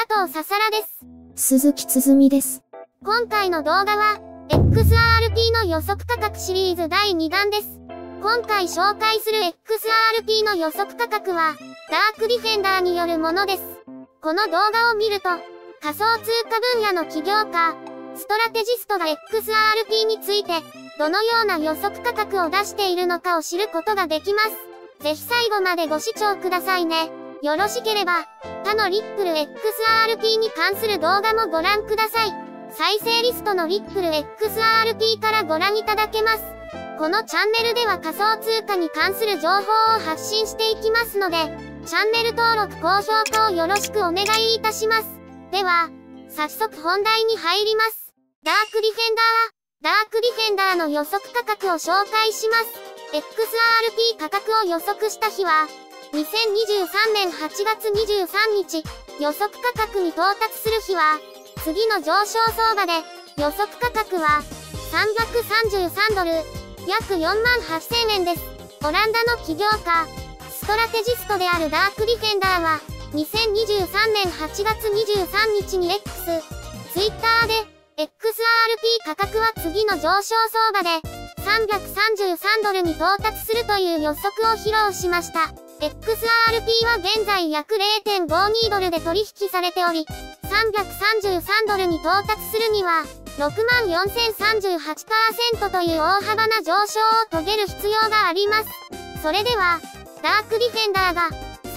藤ささらです。 鈴木つづみです。 今回の動画は、XRP の予測価格シリーズ第2弾です。今回紹介する XRP の予測価格は、ダークディフェンダーによるものです。この動画を見ると、仮想通貨分野の起業家、ストラテジストが XRP について、どのような予測価格を出しているのかを知ることができます。ぜひ最後までご視聴くださいね。よろしければ、他のリップル XRP に関する動画もご覧ください。再生リストのリップル XRP からご覧いただけます。このチャンネルでは仮想通貨に関する情報を発信していきますので、チャンネル登録高評価をよろしくお願いいたします。では、早速本題に入ります。ダークディフェンダーの予測価格を紹介します。XRP 価格を予測した日は、2023年8月23日、予測価格に到達する日は、次の上昇相場で、予測価格は、333ドル、約4万8000円です。オランダの起業家、ストラテジストであるダークディフェンダーは、2023年8月23日に Twitter で、XRP 価格は次の上昇相場で、333ドルに到達するという予測を披露しました。XRP は現在約 0.52 ドルで取引されており、333ドルに到達するには、64,038% という大幅な上昇を遂げる必要があります。それでは、ダークディフェンダーが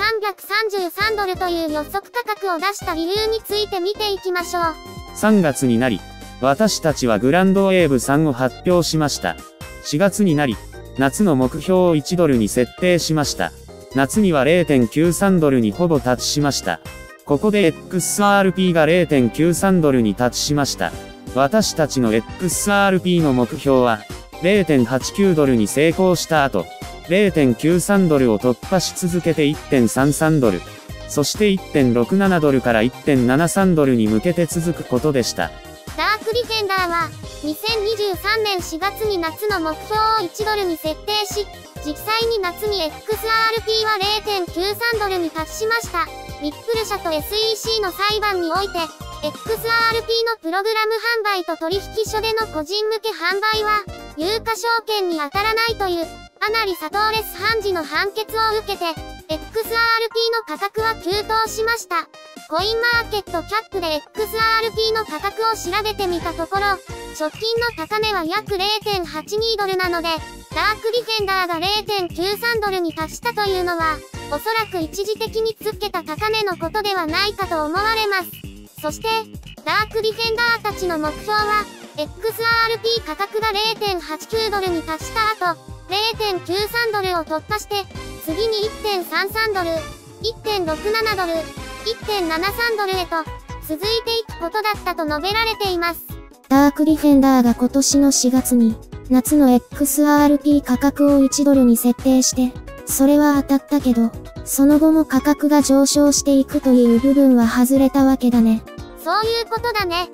333ドルという予測価格を出した理由について見ていきましょう。 3月になり、私たちはグランドウェーブ3を発表しました。4月になり、夏の目標を1ドルに設定しました。夏には 0.93 ドルにほぼ達しました。ここで XRP が 0.93 ドルに達しました。私たちの XRP の目標は 0.89 ドルに成功した後、0.93 ドルを突破し続けて 1.33 ドル、そして 1.67 ドルから 1.73 ドルに向けて続くことでした。 ダークディフェンダーは2023年4月に夏の目標を1ドルに設定し、実際に夏に XRP は 0.93 ドルに達しました。リップル社と SEC の裁判において、XRP のプログラム販売と取引所での個人向け販売は、有価証券に当たらないという、アナリ・サトーレス判事の判決を受けて、XRP の価格は急騰しました。コインマーケットキャップで XRP の価格を調べてみたところ、直近の高値は約 0.82 ドルなので、ダークディフェンダーが 0.93 ドルに達したというのは、おそらく一時的につけた高値のことではないかと思われます。そして、ダークディフェンダーたちの目標は、XRP 価格が 0.89 ドルに達した後、0.93 ドルを突破して、次に 1.33 ドル、1.67 ドル、1.73 ドルへと、続いていくことだったと述べられています。 ダークディフェンダーが今年の4月に、夏の XRP 価格を1ドルに設定して、それは当たったけど、その後も価格が上昇していくという部分は外れたわけだね。 そういうことだね。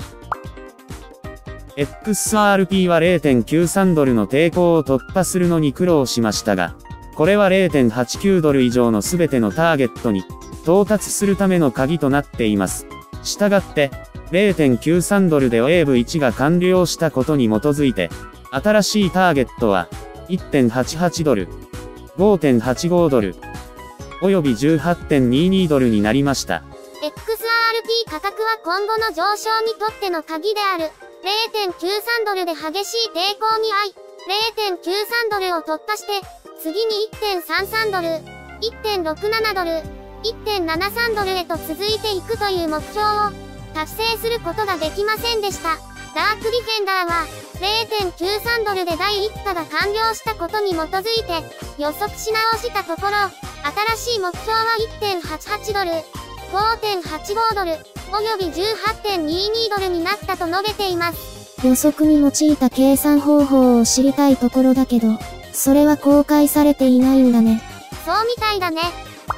XRP は 0.93 ドルの抵抗を突破するのに苦労しましたが、これは 0.89 ドル以上の全てのターゲットに到達するための鍵となっています。したがって、0.93 ドルでウェーブ1が完了したことに基づいて、新しいターゲットは 1.88 ドル、5.85 ドル、および 18.22 ドルになりました。 XRP 価格は今後の上昇にとっての鍵である 0.93 ドルで激しい抵抗に遭い、0.93 ドルを突破して、次に 1.33 ドル、1.67 ドル、1.73 ドルへと続いていくという目標を達成することができませんでした。ダークディフェンダーは 0.93 ドルで第1波が完了したことに基づいて予測し直したところ、新しい目標は 1.88 ドル、5.85 ドル、および 18.22 ドルになったと述べています。 予測に用いた計算方法を知りたいところだけど、それは公開されていないんだね。 そうみたいだね。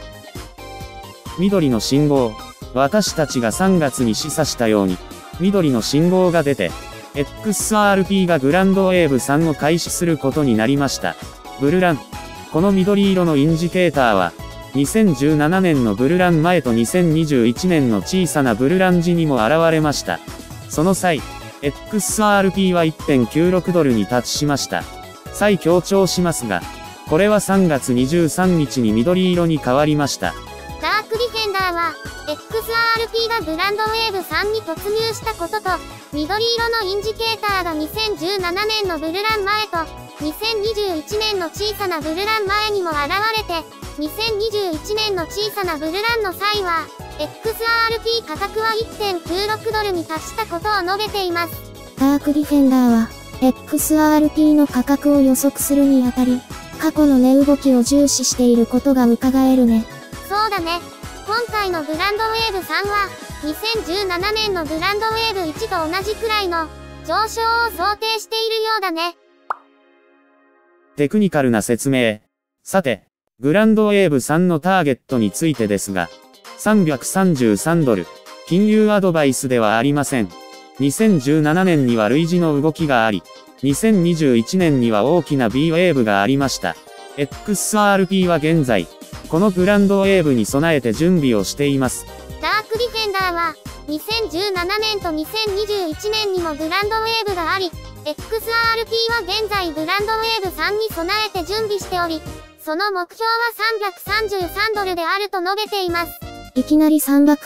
緑の信号。私たちが3月に示唆したように、緑の信号が出て、XRP がグランドウェーブ3を開始することになりました。ブルラン。この緑色のインジケーターは、 2017年のブルラン前と2021年の小さなブルラン時にも現れました。その際、XRP は 1.96 ドルに達しました。再強調しますが、これは3月23日に緑色に変わりました。 ダークディフェンダーは、XRP がグランドウェーブ3に突入したことと、緑色のインジケーターが2017年のブルラン前と、2021年の小さなブルラン前にも現れて、2021年の小さなブルランの際は、XRP 価格は 1.96 ドルに達したことを述べています。 ダークディフェンダーは、XRP の価格を予測するにあたり、過去の値動きを重視していることが伺えるね。 そうだね。今回のグランドウェーブ3は、2017年のグランドウェーブ1と同じくらいの上昇を想定しているようだね。 テクニカルな説明。さて、グランドウェーブ3のターゲットについてですが、333ドル、金融アドバイスではありません。2017年には類似の動きがあり、2021年には大きな B ウェーブがありました。XRP は現在、このグランドウェーブに備えて準備をしています。 ダークディフェンダーは、2017年と2021年にもグランドウェーブがあり、XRP は現在グランドウェーブ3に備えて準備しており、その目標は333ドルであると述べています。 いきなり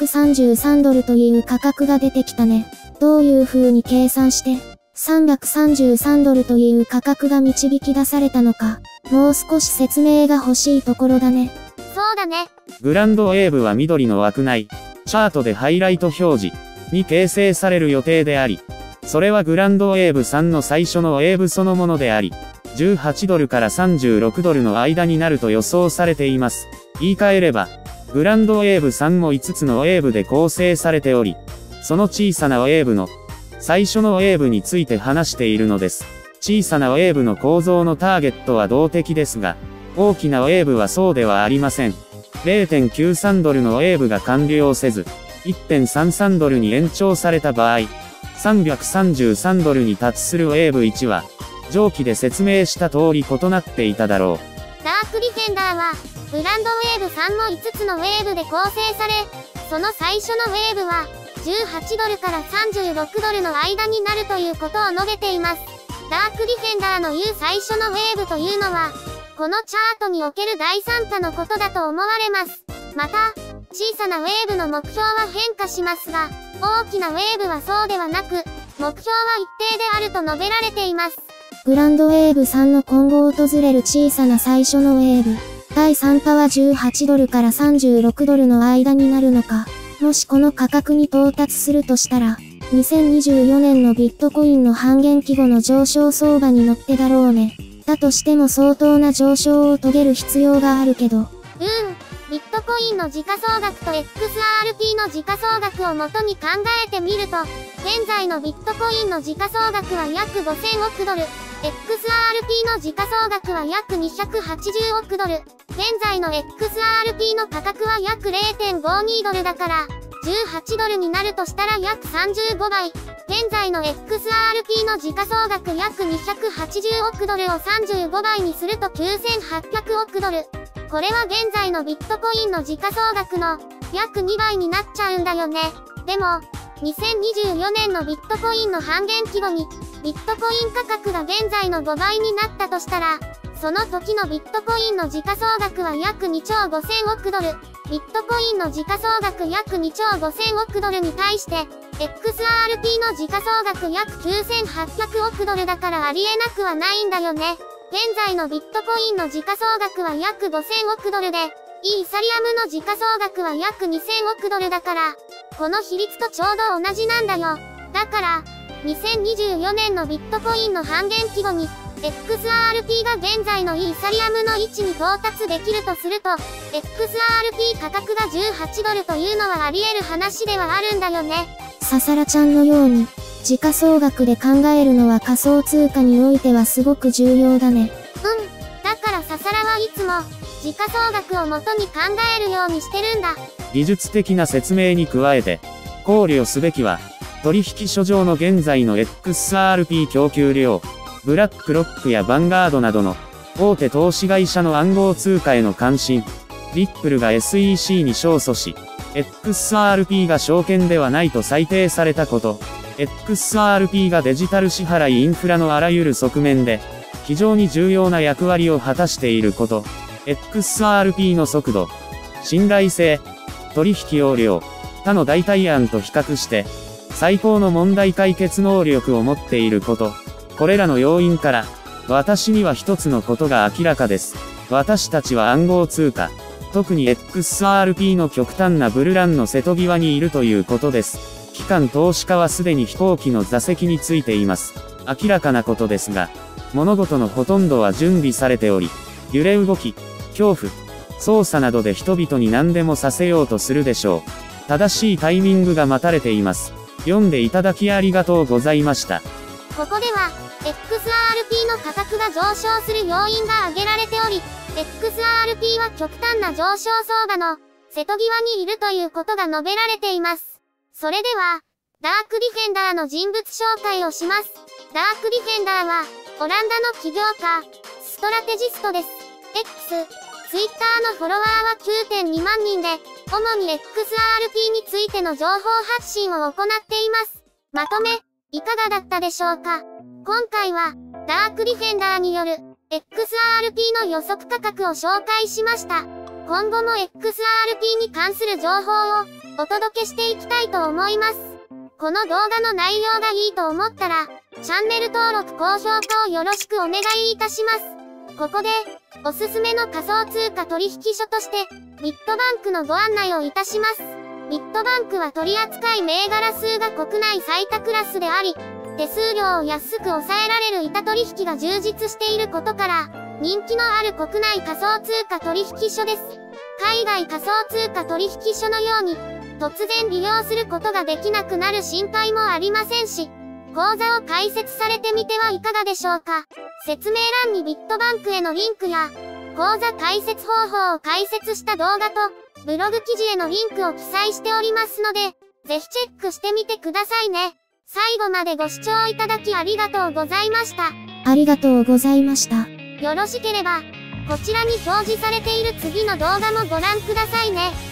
333ドルという価格が出てきたね。どういう風に計算して、333ドルという価格が導き出されたのか、もう少し説明が欲しいところだね。 そうだね。 グランドウェーブは緑の枠内、チャートでハイライト表示に形成される予定であり、それはグランドウェーブ3の最初のウェーブそのものであり、18ドルから36ドルの間になると予想されています。言い換えれば、グランドウェーブ3も5つのウェーブで構成されており、その小さなウェーブの最初のウェーブについて話しているのです。小さなウェーブの構造のターゲットは動的ですが、大きなウェーブはそうではありません。0.93 ドルのウェーブが完了せず、1.33 ドルに延長された場合、333ドルに達するウェーブ1は、上記で説明した通り異なっていただろう。 ダークディフェンダーは、グランドウェーブ3の5つのウェーブで構成され、その最初のウェーブは、18ドルから36ドルの間になるということを述べています。ダークディフェンダーの言う最初のウェーブというのは、このチャートにおける第3波のことだと思われます。また、小さなウェーブの目標は変化しますが、大きなウェーブはそうではなく、目標は一定であると述べられています。 グランドウェーブ3の今後訪れる小さな最初のウェーブ。第3波は18ドルから36ドルの間になるのか。もしこの価格に到達するとしたら、2024年のビットコインの半減期後の上昇相場に乗ってだろうね。だとしても相当な上昇を遂げる必要があるけど。 ビットコインの時価総額と XRP の時価総額を元に考えてみると、現在のビットコインの時価総額は約5000億ドル、XRP の時価総額は約280億ドル、現在の XRP の価格は約 0.52 ドルだから、18ドルになるとしたら約35倍。現在の XRP の時価総額約280億ドルを35倍にすると9800億ドル。これは現在のビットコインの時価総額の約2倍になっちゃうんだよね。でも、2024年のビットコインの半減期後に、ビットコイン価格が現在の5倍になったとしたら、その時のビットコインの時価総額は約2兆5000億ドル。ビットコインの時価総額約2兆5000億ドルに対して、XRP の時価総額約9800億ドルだからありえなくはないんだよね。現在のビットコインの時価総額は約5000億ドルで、イーサリアムの時価総額は約2000億ドルだから、この比率とちょうど同じなんだよ。だから、2024年のビットコインの半減期後に、XRP が現在のイーサリアムの位置に到達できるとすると、XRP 価格が18ドルというのはあり得る話ではあるんだよね。 ささらちゃんのように、時価総額で考えるのは仮想通貨においてはすごく重要だね。 だからささらはいつも、時価総額を元に考えるようにしてるんだ。 技術的な説明に加えて、考慮すべきは、取引所上の現在の XRP 供給量、ブラックロックやバンガードなどの大手投資会社の暗号通貨への関心、 リップルが SEC に勝訴し、XRP が証券ではないと裁定されたこと、XRP がデジタル支払いインフラのあらゆる側面で、非常に重要な役割を果たしていること、XRP の速度、信頼性、取引容量、他の代替案と比較して、最高の問題解決能力を持っていること、これらの要因から、私には一つのことが明らかです。私たちは暗号通貨、特に XRP の極端なブルランの瀬戸際にいるということです。機関投資家はすでに飛行機の座席についています。明らかなことですが、物事のほとんどは準備されており、揺れ動き、恐怖、操作などで人々に何でもさせようとするでしょう。正しいタイミングが待たれています。読んでいただきありがとうございました。 ここでは、XRP の価格が上昇する要因が挙げられており、XRP は極端な上昇相場の瀬戸際にいるということが述べられています。それでは、ダークディフェンダーの人物紹介をします。ダークディフェンダーは、オランダの起業家、ストラテジストです。Twitter のフォロワーは 9.2 万人で、主に XRP についての情報発信を行っています。まとめ、いかがだったでしょうか？今回は、ダークディフェンダーによる XRP の予測価格を紹介しました。今後も XRP に関する情報をお届けしていきたいと思います。この動画の内容がいいと思ったら、チャンネル登録・高評価をよろしくお願いいたします。ここで、おすすめの仮想通貨取引所として、ミッドバンクのご案内をいたします。ミッドバンクは取扱い銘柄数が国内最多クラスであり、手数料を安く抑えられる板取引が充実していることから、人気のある国内仮想通貨取引所です。海外仮想通貨取引所のように、突然利用することができなくなる心配もありませんし、口座を開設されてみてはいかがでしょうか。説明欄にビットバンクへのリンクや、口座開設方法を解説した動画と、ブログ記事へのリンクを記載しておりますので、ぜひチェックしてみてくださいね。最後までご視聴いただきありがとうございました。 ありがとうございました。 よろしければ、こちらに表示されている次の動画もご覧くださいね。